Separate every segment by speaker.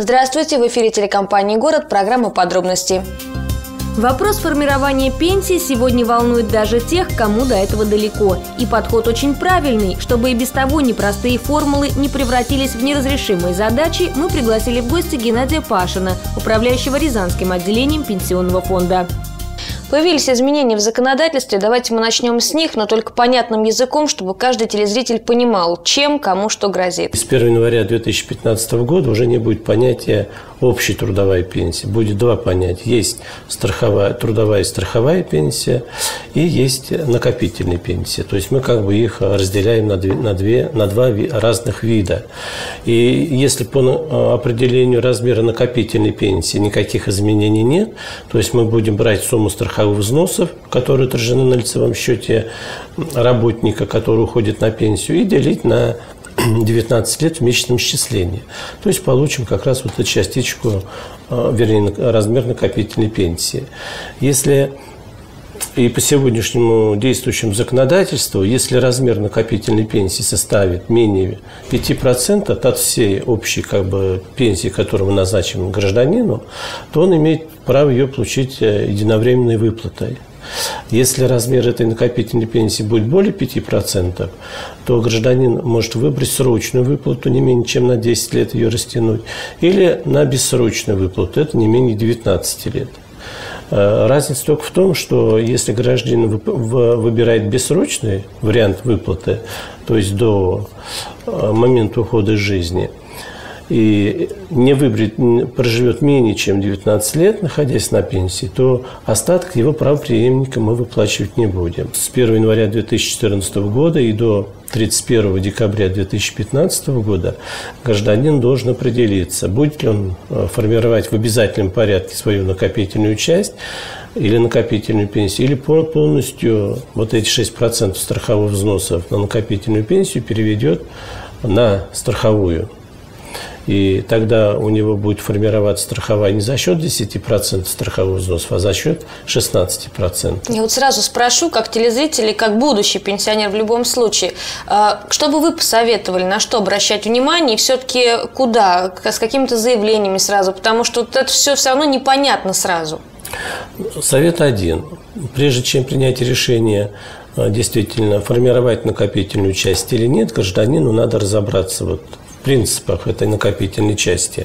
Speaker 1: Здравствуйте, в эфире телекомпании «Город», программа «Подробности».
Speaker 2: Вопрос формирования пенсии сегодня волнует даже тех, кому до этого далеко. И подход очень правильный. Чтобы и без того непростые формулы не превратились в неразрешимые задачи, мы пригласили в гости Геннадия Пашина, управляющего Рязанским отделением Пенсионного фонда.
Speaker 1: Появились изменения в законодательстве, давайте мы начнем с них, но только понятным языком, чтобы каждый телезритель понимал, чем, кому что грозит.
Speaker 3: С 1 января 2015 года уже не будет понятия общей трудовая пенсия. Будет два понятия. Есть трудовая и страховая пенсия, и есть накопительная пенсия. То есть мы как бы их разделяем на два разных вида. И если по определению размера накопительной пенсии никаких изменений нет, то есть мы будем брать сумму страховых взносов, которые отражены на лицевом счете работника, который уходит на пенсию, и делить на 19 лет в месячном исчислении. То есть получим как раз вот эту частичку, вернее, размер накопительной пенсии. Если и по сегодняшнему действующему законодательству, если размер накопительной пенсии составит менее 5% от всей общей пенсии, которую мы назначим гражданину, то он имеет право ее получить единовременной выплатой. Если размер этой накопительной пенсии будет более 5%, то гражданин может выбрать срочную выплату, не менее чем на 10 лет ее растянуть, или на бессрочную выплату, это не менее 19 лет. Разница только в том, что если гражданин выбирает бессрочный вариант выплаты, то есть до момента ухода из жизни, и проживет менее чем 19 лет, находясь на пенсии, то остаток его правопреемника мы выплачивать не будем. С 1 января 2014 года и до 31 декабря 2015 года гражданин должен определиться, будет ли он формировать в обязательном порядке свою накопительную часть или накопительную пенсию, или полностью вот эти 6% страховых взносов на накопительную пенсию переведет на страховую. И тогда у него будет формироваться страховая не за счет 10% страховых взносов, а за счет 16%.
Speaker 1: Я вот сразу спрошу, как телезритель и как будущий пенсионер в любом случае, что бы вы посоветовали, на что обращать внимание и все-таки куда, с какими-то заявлениями сразу, потому что вот это все равно непонятно сразу.
Speaker 3: Совет один. Прежде чем принять решение действительно формировать накопительную часть или нет, гражданину надо разобраться в принципах этой накопительной части.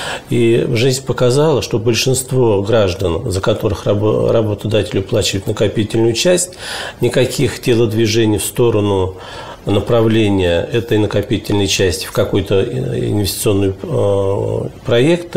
Speaker 3: И жизнь показала, что большинство граждан, за которых работодатель уплачивает накопительную часть, никаких телодвижений в сторону направления этой накопительной части в какой-то инвестиционный проект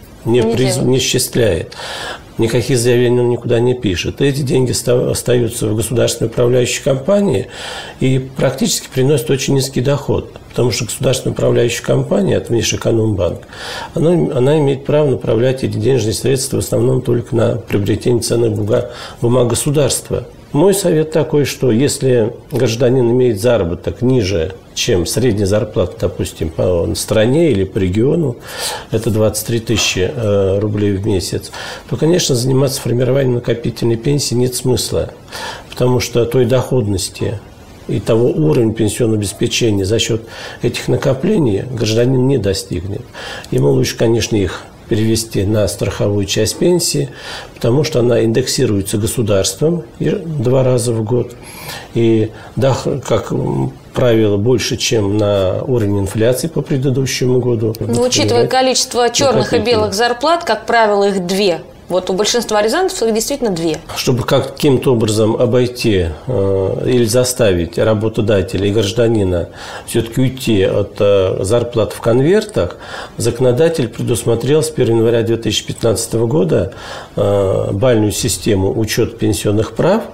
Speaker 3: не осуществляет. Никаких заявлений он никуда не пишет. Эти деньги остаются в государственной управляющей компании и практически приносят очень низкий доход. Потому что государственная управляющая компания, это Внешэкономбанк, она имеет право направлять эти денежные средства в основном только на приобретение ценных бумаг государства. Мой совет такой, что если гражданин имеет заработок ниже, чем средняя зарплата, допустим, по стране или по региону, это 23 тысячи рублей в месяц, то, конечно, заниматься формированием накопительной пенсии нет смысла, потому что той доходности и того уровня пенсионного обеспечения за счет этих накоплений гражданин не достигнет. Ему лучше, конечно, их перевести на страховую часть пенсии, потому что она индексируется государством 2 раза в год. И, как правило, больше, чем на уровень инфляции по предыдущему году.
Speaker 1: Но учитывая количество черных и белых зарплат, как правило, их 2. Вот у большинства рязанцев их действительно 2. Чтобы
Speaker 3: каким-то образом обойти или заставить работодателя и гражданина все-таки уйти от зарплат в конвертах, законодатель предусмотрел с 1 января 2015 года бальную систему учета пенсионных прав.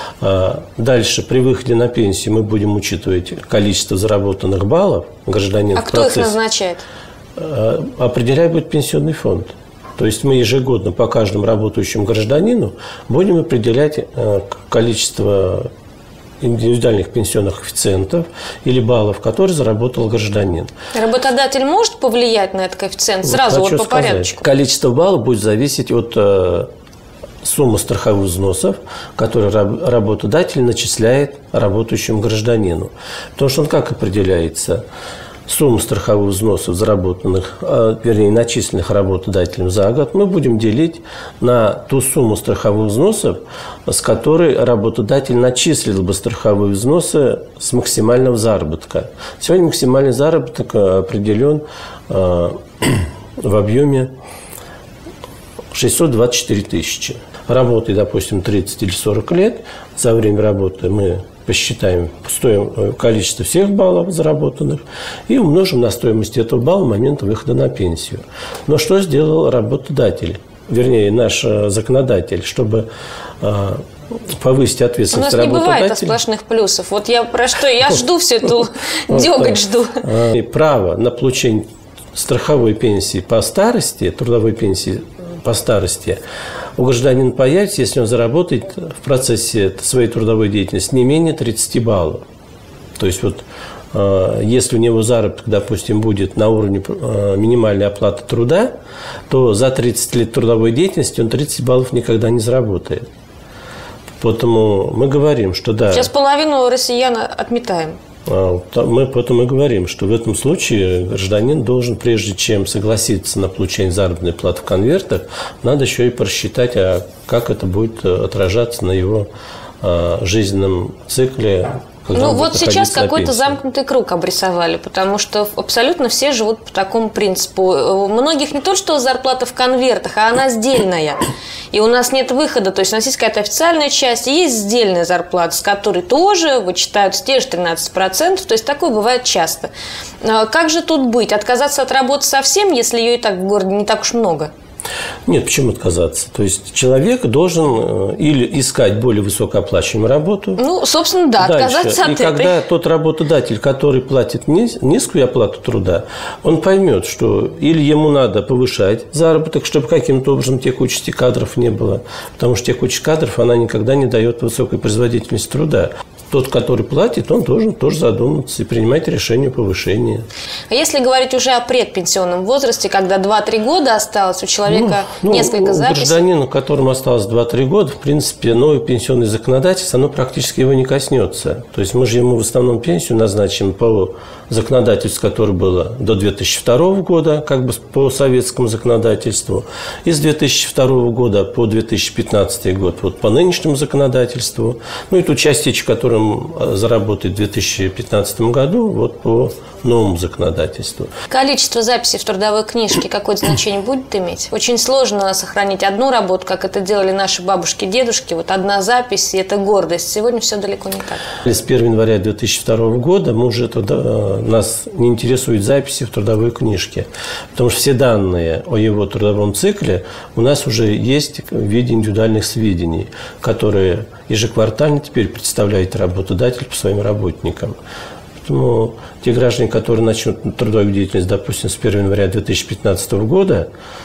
Speaker 3: Дальше при выходе на пенсию мы будем учитывать количество заработанных баллов гражданина.
Speaker 1: А кто их назначает?
Speaker 3: Определяет будет пенсионный фонд. То есть мы ежегодно по каждому работающему гражданину будем определять количество индивидуальных пенсионных коэффициентов или баллов, которые заработал гражданин.
Speaker 1: Работодатель может повлиять на этот коэффициент? Сразу по порядочку.
Speaker 3: Количество баллов будет зависеть от суммы страховых взносов, которые работодатель начисляет работающему гражданину. Потому что он как определяется? сумму страховых взносов, заработанных, вернее, начисленных работодателем за год, мы будем делить на ту сумму страховых взносов, с которой работодатель начислил бы страховые взносы с максимального заработка. Сегодня максимальный заработок определен в объеме 624 тысячи. Работая, допустим, 30 или 40 лет, за время работы мы посчитаем количество всех баллов заработанных и умножим на стоимость этого балла момента выхода на пенсию. Но что сделал работодатель, вернее, наш законодатель, чтобы повысить ответственность работодателя?
Speaker 1: У нас не бывает сплошных плюсов. Вот я про что? Я жду всю эту дёготь жду.
Speaker 3: Право на получение страховой пенсии по старости, трудовой пенсии по старости у гражданина появится, если он заработает в процессе своей трудовой деятельности не менее 30 баллов. То есть вот если у него заработок, допустим, будет на уровне минимальной оплаты труда, то за 30 лет трудовой деятельности он 30 баллов никогда не заработает. Поэтому мы говорим, что да.
Speaker 1: Сейчас половину россиян отметаем.
Speaker 3: Мы поэтому и говорим, что в этом случае гражданин должен, прежде чем согласиться на получение заработной платы в конвертах, надо еще и просчитать, как это будет отражаться на его жизненном цикле.
Speaker 1: Ну вот сейчас какой-то замкнутый круг обрисовали, потому что абсолютно все живут по такому принципу. У многих не то, что зарплата в конвертах, а она сдельная. И у нас нет выхода, то есть у нас есть какая-то официальная часть, и есть сдельная зарплата, с которой тоже вычитаются те же 13%, то есть такое бывает часто. Как же тут быть? Отказаться от работы совсем, если ее и так в городе не так уж много?
Speaker 3: Нет, почему отказаться? То есть человек должен или искать более высокооплачиваемую работу.
Speaker 1: Ну, собственно, да,
Speaker 3: дальше.
Speaker 1: Отказаться от
Speaker 3: этой. И когда тот работодатель, который платит низкую оплату труда, он поймет, что или ему надо повышать заработок, чтобы каким-то образом текучести кадров не было, потому что текучесть кадров, она никогда не дает высокой производительности труда. Тот, который платит, он должен тоже задуматься и принимать решение о повышении. А
Speaker 1: если говорить уже о предпенсионном возрасте, когда 2-3 года осталось у человека несколько записей?
Speaker 3: Гражданину, которому осталось 2-3 года, в принципе, новое пенсионное законодательство, оно практически его не коснется. То есть мы же ему в основном пенсию назначим по законодательству, которое было до 2002 года, как бы по советскому законодательству, и с 2002 года по 2015 год вот по нынешнему законодательству. Ну и ту частичку, которую заработает в 2015 году вот по новому законодательству.
Speaker 1: Количество записей в трудовой книжке какое-то значение будет иметь? Очень сложно сохранить одну работу, как это делали наши бабушки, дедушки. Вот одна запись, и это гордость. Сегодня все далеко не так.
Speaker 3: С 1 января 2002 года мы уже нас не интересуют записи в трудовой книжке, потому что все данные о его трудовом цикле у нас уже есть в виде индивидуальных сведений, которые ежеквартально теперь представляет работодатель по своим работникам. Поэтому те граждане, которые начнут трудовую деятельность, допустим, с 1 января 2015 года,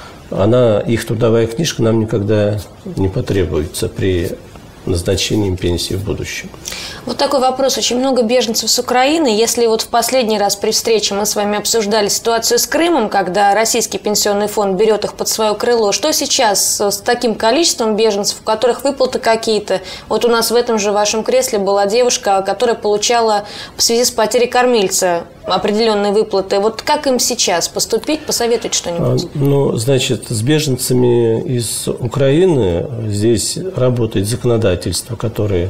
Speaker 3: их трудовая книжка нам никогда не потребуется при назначении им пенсии в будущем.
Speaker 1: Вот такой вопрос. Очень много беженцев с Украины. Если вот в последний раз при встрече мы с вами обсуждали ситуацию с Крымом, когда российский пенсионный фонд берет их под свое крыло, что сейчас с таким количеством беженцев, у которых выплаты какие-то? Вот у нас в этом же вашем кресле была девушка, которая получала в связи с потерей кормильца определенные выплаты. Вот как им сейчас поступить? Посоветуйте что-нибудь.
Speaker 3: Ну, значит, с беженцами из Украины здесь работает законодательство, которое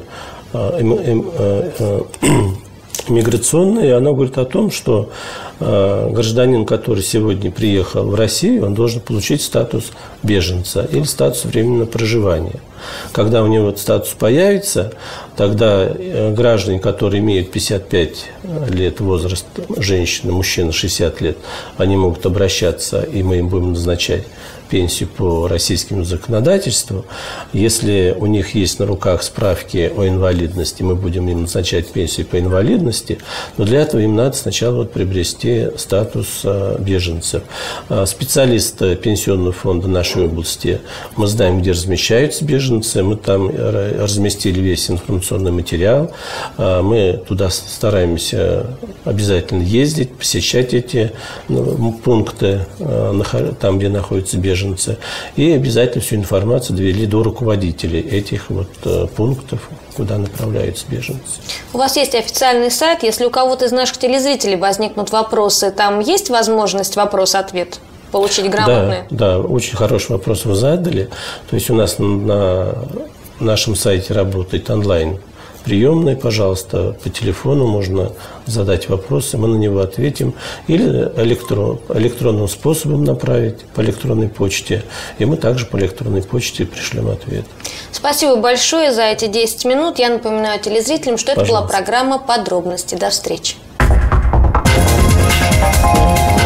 Speaker 3: миграционное, и оно говорит о том, что гражданин, который сегодня приехал в Россию, он должен получить статус беженца или статус временного проживания. Когда у него этот статус появится, тогда граждане, которые имеют 55 лет возраст, женщины, мужчины 60 лет, они могут обращаться, и мы им будем назначать пенсию по российскому законодательству. Если у них есть на руках справки о инвалидности, мы будем им назначать пенсию по инвалидности, но для этого им надо сначала приобрести статус беженцев. Специалисты пенсионного фонда нашей области, мы знаем, где размещаются беженцы, мы там разместили весь информационный материал, мы туда стараемся обязательно ездить, посещать эти пункты, там, где находятся беженцы. беженцы. И обязательно всю информацию довели до руководителей этих вот пунктов, куда направляются беженцы.
Speaker 1: У вас есть официальный сайт. Если у кого-то из наших телезрителей возникнут вопросы, там есть возможность вопрос-ответ получить грамотные?
Speaker 3: Да, очень хороший вопрос вы задали. То есть у нас на нашем сайте работает онлайн приемная, пожалуйста, по телефону можно задать вопросы, мы на него ответим. Или электронным способом направить по электронной почте. И мы также по электронной почте пришлем ответ.
Speaker 1: Спасибо большое за эти 10 минут. Я напоминаю телезрителям, что это была программа «Подробности». До встречи.